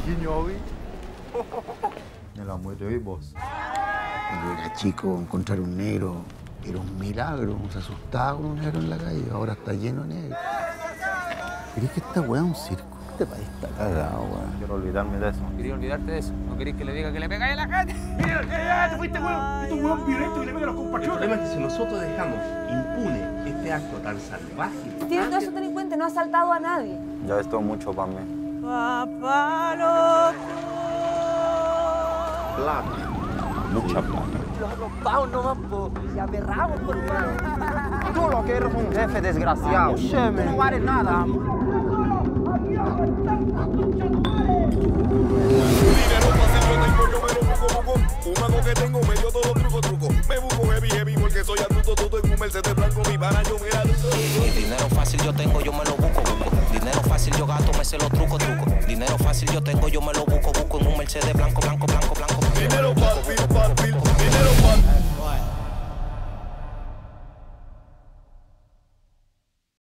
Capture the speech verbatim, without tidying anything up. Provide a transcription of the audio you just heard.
Quinhovi. La muerte de vos. Cuando era chico, encontrar un negro era un milagro. Se asustaba con un negro en la calle. Ahora está lleno de negros. ¿Crees que esta weá es un circo? Este país está cagado, weón. Quiero olvidarme de eso. Quería olvidarte de eso. ¿No querés que le diga que le pegáis a la gente? ¡Mira, ya, te fuiste, weón! ¡Este weón violento que le pega a los compatriotas! El problema es que si nosotros dejamos impune este acto tan salvaje... Tiene todo eso, ten en cuenta, no ha asaltado a nadie. Ya esto es mucho para mí. Papá loco. Plata. Mucha plata. Los arropados nomás, po. Y aberramos, por mano. Tú lo que eres un jefe desgraciado. Tú no vales nada. Dinero fácil yo tengo, yo me lo busco, busco. Un mago que tengo medio todo truco, truco. Me busco heavy, heavy porque soy adulto, todo en un Mercedes blanco, mi pana, yo me adulto. Mi dinero fácil yo tengo, yo me lo busco, busco. Dinero fácil yo gasto, me sé los trucos, trucos. Dinero fácil yo tengo, yo me lo busco, busco en un Mercedes blanco, blanco, blanco, blanco.